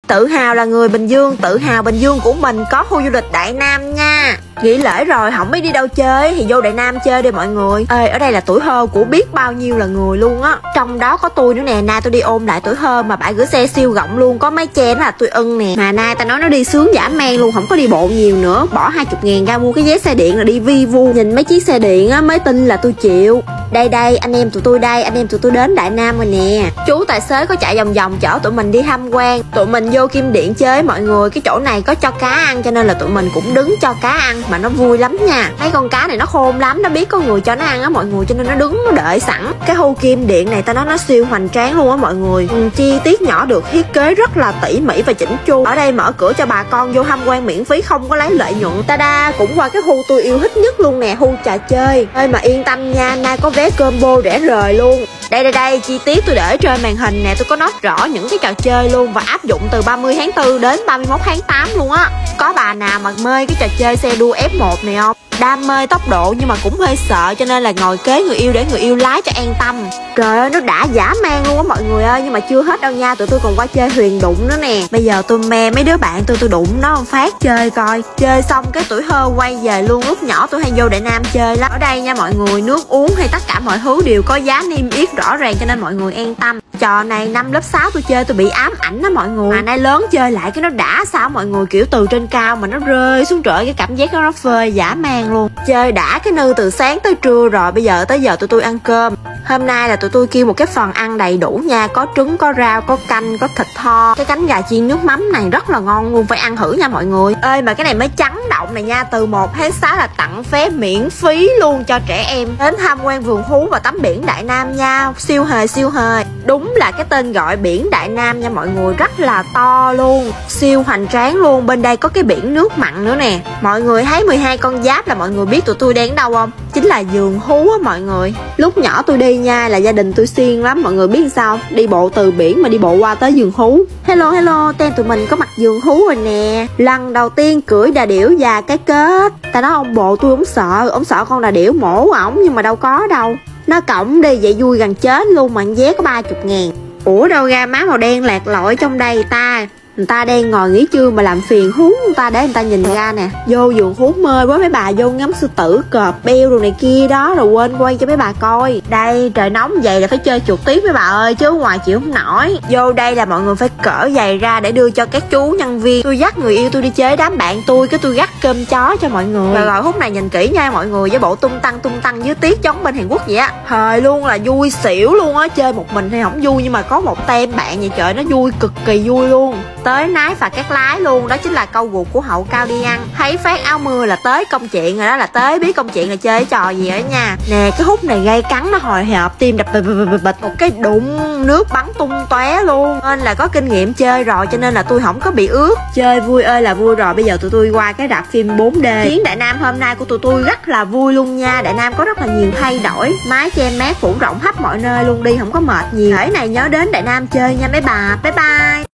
Tự hào là người Bình Dương, tự hào Bình Dương của mình có khu du lịch Đại Nam nha. Nghỉ lễ rồi không biết đi đâu chơi thì vô Đại Nam chơi đi mọi người. Ê, ở đây là tuổi thơ của biết bao nhiêu là người luôn á. Trong đó có tôi nữa nè, nay tôi đi ôm lại tuổi thơ mà bãi gửi xe siêu rộng luôn, có mái che đó là tôi ưng nè. Mà nay ta nói nó đi sướng dã man luôn, không có đi bộ nhiều nữa, bỏ 20.000 ra mua cái vé xe điện là đi vi vu. Nhìn mấy chiếc xe điện á mới tin là tôi chịu. Đây anh em tụi tôi đây, anh em tụi tôi đến Đại Nam rồi nè. Chú tài xế có chạy vòng vòng chở tụi mình đi tham quan. Tụi mình vô Kim Điện chơi mọi người, cái chỗ này có cho cá ăn cho nên là tụi mình cũng đứng cho cá ăn mà nó vui lắm nha. Mấy con cá này nó khôn lắm, nó biết có người cho nó ăn á mọi người, cho nên nó đứng nó đợi sẵn. Cái khu Kim Điện này ta nói nó siêu hoành tráng luôn á mọi người. Chi tiết nhỏ được thiết kế rất là tỉ mỉ và chỉnh chu. Ở đây mở cửa cho bà con vô tham quan miễn phí, không có lấy lợi nhuận. Ta-da, cũng qua cái khu tôi yêu thích nhất luôn nè, khu trò chơi. Ê mà yên tâm nha, nay có vé combo rẻ rời luôn. Đây chi tiết tôi để trên màn hình nè, tôi có nói rõ những cái trò chơi luôn và áp dụng từ 30 tháng 4 đến 31 tháng 8 luôn á. Có bà nào mà mê cái trò chơi xe đua F1 này không? Đam mê tốc độ nhưng mà cũng hơi sợ cho nên là ngồi kế người yêu để người yêu lái cho an tâm. Trời ơi nó đã dã man luôn á mọi người ơi, nhưng mà chưa hết đâu nha, tụi tôi còn qua chơi thuyền đụng nữa nè. Bây giờ tôi me mấy đứa bạn tôi đụng nó phát chơi coi. Chơi xong cái tuổi thơ quay về luôn, lúc nhỏ tôi hay vô Đại Nam chơi lắm. Ở đây nha mọi người, nước uống hay tất cả mọi thứ đều có giá niêm yết rõ ràng cho nên mọi người an tâm. Trò này năm lớp 6 tôi chơi tôi bị ám ảnh đó mọi người. Mà nay lớn chơi lại cái nó đã sao mọi người, kiểu từ trên cao mà nó rơi xuống trời, cái cảm giác đó nó phơi dã man luôn. Chơi đã cái nư từ sáng tới trưa rồi, bây giờ tới giờ tụi tôi ăn cơm. Hôm nay là tụi tôi kêu một cái phần ăn đầy đủ nha, có trứng, có rau, có canh, có thịt tho. Cái cánh gà chiên nước mắm này rất là ngon luôn, phải ăn thử nha mọi người. Ê mà cái này mới chấn động này nha, từ 1 tháng 6 là tặng vé miễn phí luôn cho trẻ em đến tham quan vườn thú và tắm biển Đại Nam nha. Siêu hề. Đúng là cái tên gọi biển Đại Nam nha mọi người, rất là to luôn, siêu hoành tráng luôn. Bên đây có cái biển nước mặn nữa nè. Mọi người thấy 12 con giáp là mọi người biết tụi tôi đang ở đâu không? Chính là vườn thú á mọi người. Lúc nhỏ tôi đi nha là gia đình tôi siêng lắm, mọi người biết sao? Đi bộ từ biển mà đi bộ qua tới vườn thú. Hello, tên tụi mình có mặt vườn thú rồi nè. Lần đầu tiên cưỡi đà điểu và cái kết. Ta nói ông bộ tôi ông sợ con đà điểu mổ ổng nhưng mà đâu có đâu. Nó cõng đi vậy vui gần chết luôn mà vé có 30.000. Ủa đâu ra má màu đen lạc lội trong đây ta? Người ta đang ngồi nghỉ trưa mà làm phiền hú người ta để người ta nhìn ra nè. Vô vườn thú mê với mấy bà vô ngắm sư tử, cọp, beo đồ này kia đó, rồi quên quay cho mấy bà coi. Đây trời nóng vậy là phải chơi chuột tiếp mấy bà ơi, chứ ngoài chịu không nổi. Vô đây là mọi người phải cỡ giày ra để đưa cho các chú nhân viên. Tôi dắt người yêu tôi đi chơi đám bạn tôi, cái tôi gắt cơm chó cho mọi người. Rồi khúc này nhìn kỹ nha mọi người, với bộ tung tăng với tiết giống bên Hàn Quốc vậy á. Thời luôn là vui xỉu luôn á, chơi một mình thì không vui nhưng mà có một tem bạn vậy trời nó vui, cực kỳ vui luôn. Tới Nái và Cát Lái luôn, đó chính là câu ruột của Hậu Cao đi ăn. Thấy phát áo mưa là tới công chuyện rồi đó, là tới biết công chuyện là chơi cái trò gì ở nha. Nè cái hút này gây cắn nó hồi hộp, tim đập bịch, một cái đụng nước bắn tung tóe luôn. Nên là có kinh nghiệm chơi rồi cho nên là tôi không có bị ướt. Chơi vui ơi là vui rồi, bây giờ tụi tôi qua cái rạp phim 4D. Chuyến Đại Nam hôm nay của tụi tôi rất là vui luôn nha. Đại Nam có rất là nhiều thay đổi, mái che mát phủ rộng khắp mọi nơi luôn, đi không có mệt nhiều. Thể này nhớ đến Đại Nam chơi nha mấy bà. Bye bye.